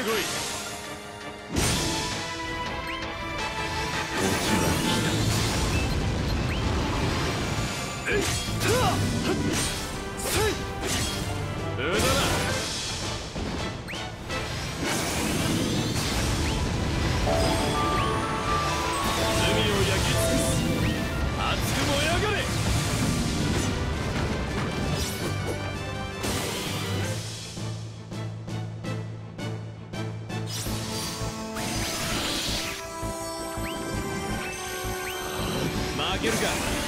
い。えいったせい無駄だ。罪を焼き尽くす。熱く燃え上がれ。負けるか。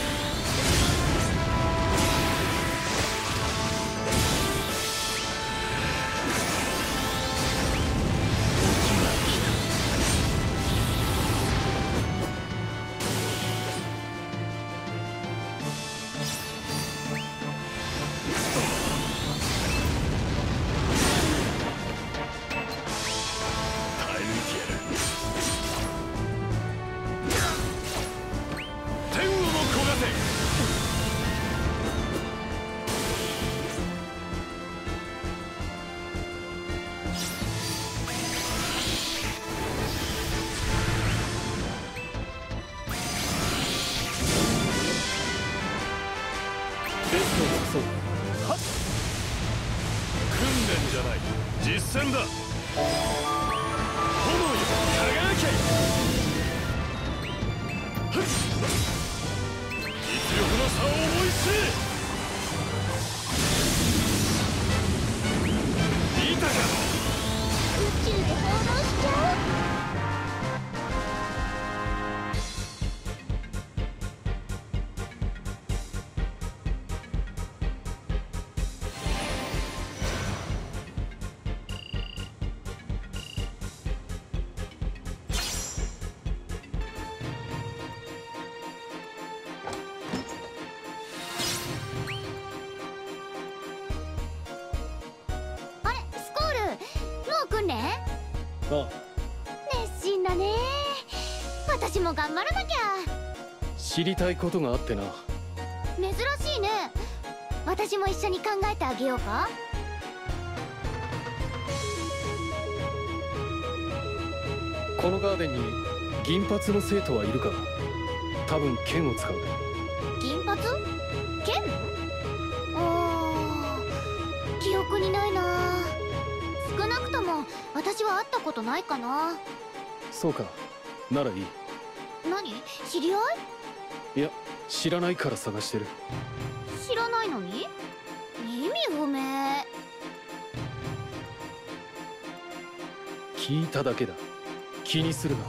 訓練じゃない、実戦だ。炎よ、輝け。実力の差を思い知れ。見たか。 宇宙で放浪しちゃう。 ああ、 熱心だね。私も頑張らなきゃ。 知りたいことがあってな。 珍しいね。私も一緒に考えてあげようか。 このガーデンに銀髪の生徒はいるか。多分剣を使う。 銀髪？剣？記憶にないな。少なくとも私は会ったことないかな。 そうか、ならいい。 何？知り合い？ いや、知らないから探してる。 知らないのに？意味不明。 聞いただけだ。気にするな。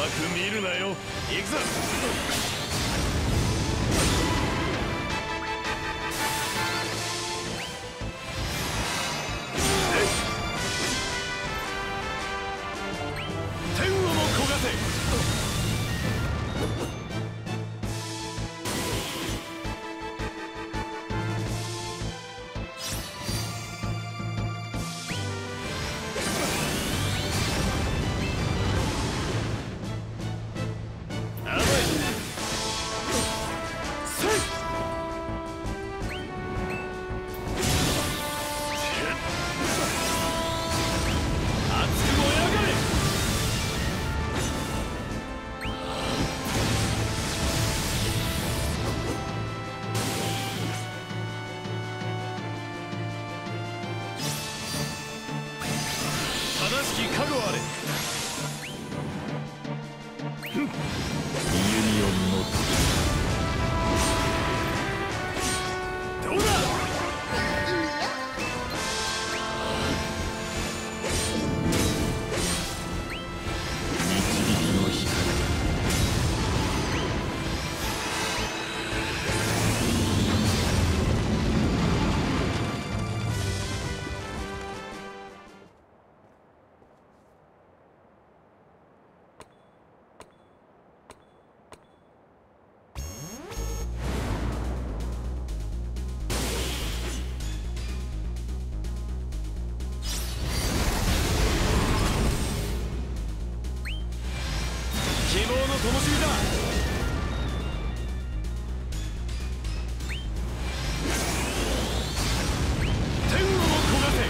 く見るなよ。行くぞ。天をも焦がせ。正しき覚悟あれ。ユニオンのどうだ。導きの光。希望の灯火だ。天をも焦がせ。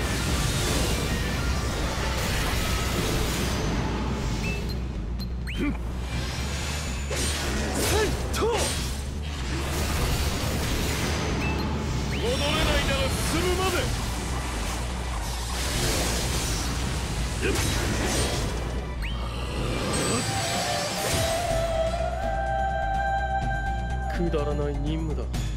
セット。戻れないなら進むまで。 くだらない任務だ。